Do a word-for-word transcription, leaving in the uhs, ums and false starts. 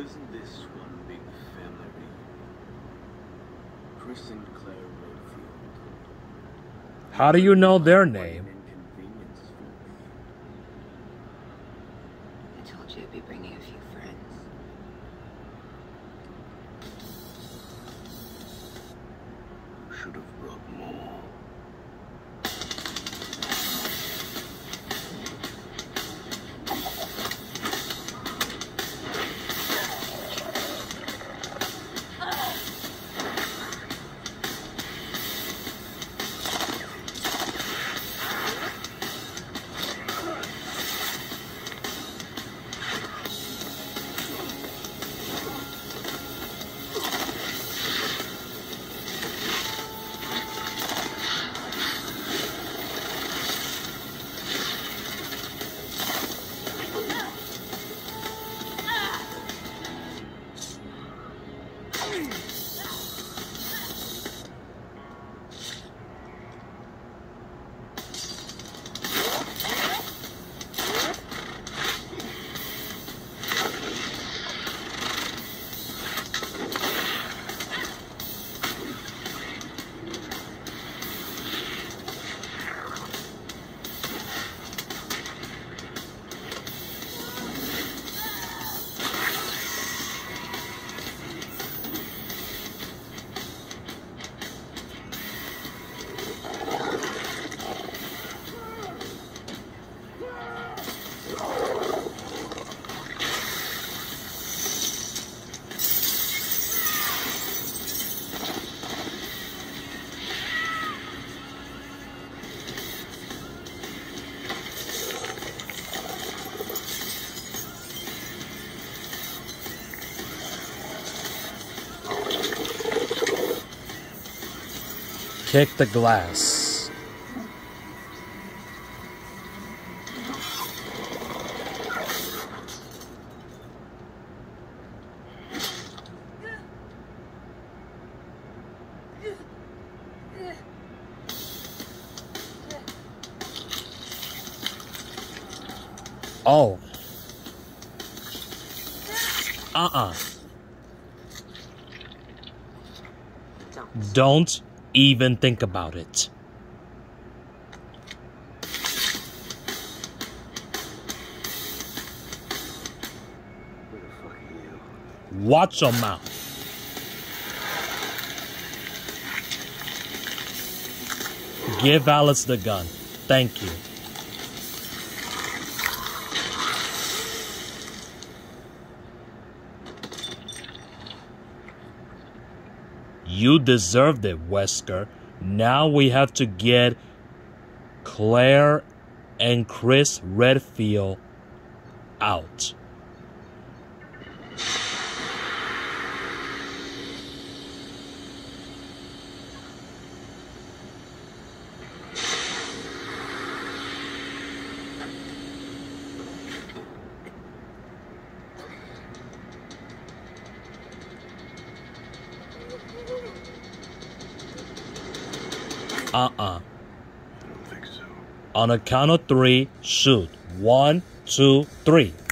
isn't this one big family reunion? Chris and Claire Redfield. How do you know their name? Inconvenience for me. I told you I'd be bringing a few friends. Should have brought more. Kick the glass. Oh. Uh-uh. Don't. Don't even think about it. Who the fuck are you? Watch your mouth. Give Alice the gun. Thank you. You deserved it, Wesker. Now we have to get Claire and Chris Redfield out. Uh-uh. I don't think so. On a count of three, shoot. One, two, three.